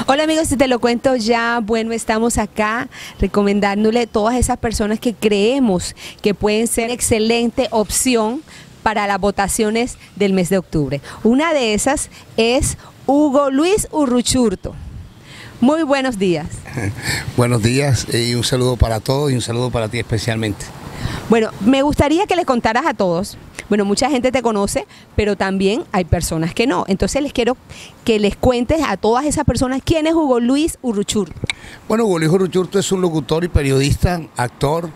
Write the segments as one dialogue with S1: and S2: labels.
S1: Hola amigos, si te lo cuento ya, bueno, estamos acá recomendándole todas esas personas que creemos que pueden ser excelente opción para las votaciones del mes de octubre. Una de esas es Hugo Luis Uruchurtu. Muy buenos días.
S2: Buenos días y un saludo para todos y un saludo para ti especialmente.
S1: Bueno, me gustaría que les contaras a todos. Bueno, mucha gente te conoce, pero también hay personas que no. Entonces les quiero que les cuentes a todas esas personas quién es Hugo Luis Uruchurtu.
S2: Bueno, Hugo Luis Uruchurtu es un locutor y periodista, actor,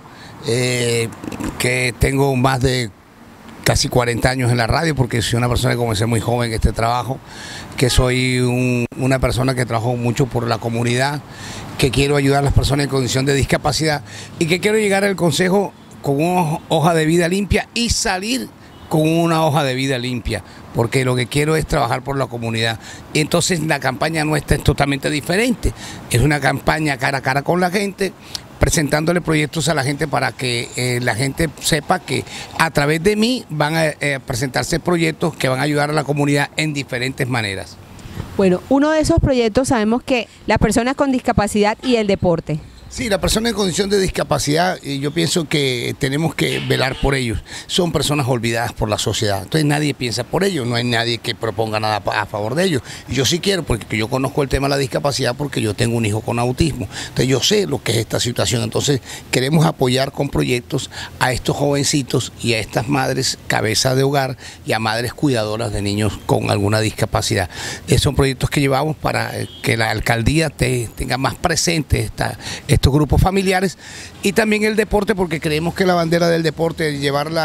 S2: que tengo más de casi 40 años en la radio, porque soy una persona que comencé muy joven en este trabajo, que soy una persona que trabajo mucho por la comunidad, que quiero ayudar a las personas en condición de discapacidad y que quiero llegar al consejo con una hoja de vida limpia y salir con una hoja de vida limpia, porque lo que quiero es trabajar por la comunidad. Y entonces la campaña nuestra es totalmente diferente, es una campaña cara a cara con la gente, presentándole proyectos a la gente para que la gente sepa que a través de mí van a presentarse proyectos que van a ayudar a la comunidad en diferentes maneras.
S1: Bueno, uno de esos proyectos sabemos que las personas con discapacidad y el deporte.
S2: Sí, la persona en condición de discapacidad, yo pienso que tenemos que velar por ellos. Son personas olvidadas por la sociedad, entonces nadie piensa por ellos, no hay nadie que proponga nada a favor de ellos. Y yo sí quiero, porque yo conozco el tema de la discapacidad porque yo tengo un hijo con autismo, entonces yo sé lo que es esta situación. Entonces queremos apoyar con proyectos a estos jovencitos y a estas madres cabeza de hogar y a madres cuidadoras de niños con alguna discapacidad. Son proyectos que llevamos para que la alcaldía tenga más presente estos grupos familiares, y también el deporte, porque creemos que la bandera del deporte,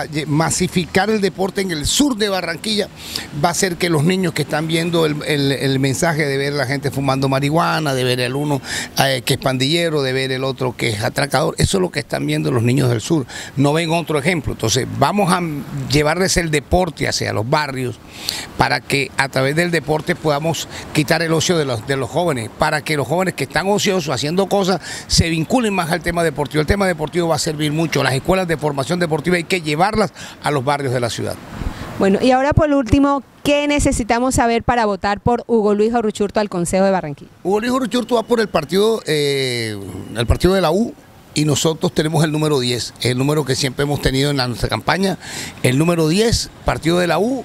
S2: masificar el deporte en el sur de Barranquilla, va a hacer que los niños que están viendo el mensaje de ver a la gente fumando marihuana, de ver el uno que es pandillero, de ver el otro que es atracador, eso es lo que están viendo los niños del sur, no ven otro ejemplo. Entonces vamos a llevarles el deporte hacia los barrios, para que a través del deporte podamos quitar el ocio de los jóvenes, para que los jóvenes que están ociosos haciendo cosas se vinculen más al tema deportivo. El tema deportivo va a servir mucho. Las escuelas de formación deportiva hay que llevarlas a los barrios de la ciudad.
S1: Bueno, y ahora por último, ¿qué necesitamos saber para votar por Hugo Luis Uruchurtu al Consejo de Barranquilla?
S2: Hugo Luis Uruchurtu va por el partido de la U, y nosotros tenemos el número 10, el número que siempre hemos tenido en nuestra campaña, el número 10, partido de la U,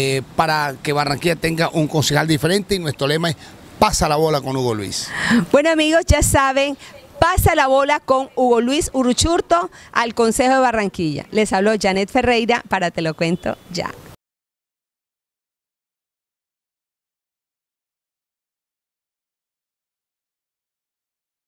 S2: para que Barranquilla tenga un concejal diferente, y nuestro lema es pasa la bola con Hugo Luis.
S1: Bueno amigos, ya saben, pasa la bola con Hugo Luis Uruchurtu al Consejo de Barranquilla. Les habló Janet Ferreira para Te lo cuento ya.